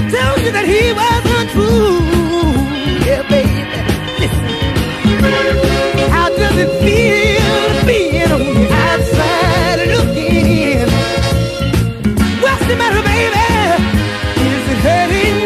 told you that he was untrue. Yeah, baby, listen. How does it feel being on the outside looking in? What's the matter, baby? Is it hurting